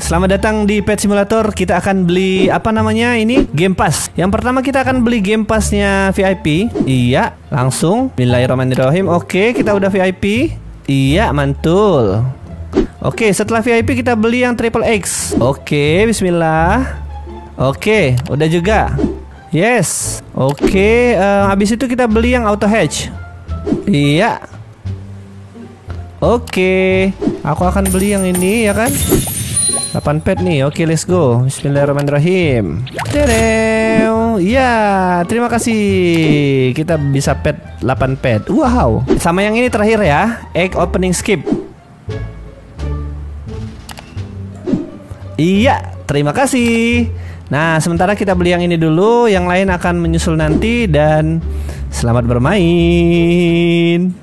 Selamat datang di Pet Simulator. Kita akan beli apa namanya ini? Game Pass. Yang pertama kita akan beli Game Pass-nya VIP. Iya, langsung. Bismillahirrahmanirrahim. Oke, kita udah VIP. Iya, mantul. Oke, setelah VIP kita beli yang Triple X. Oke, bismillah. Oke, udah juga. Yes. Oke, habis itu kita beli yang Auto Hatch. Iya. Oke, aku akan beli yang ini ya kan? 8 pet nih. Oke, let's go. Bismillahirrahmanirrahim. Terew. Ya, terima kasih. Kita bisa pet 8 pet. Wow. Sama yang ini terakhir ya. Egg opening skip. Iya, terima kasih. Nah, sementara kita beli yang ini dulu. Yang lain akan menyusul nanti. Dan selamat bermain.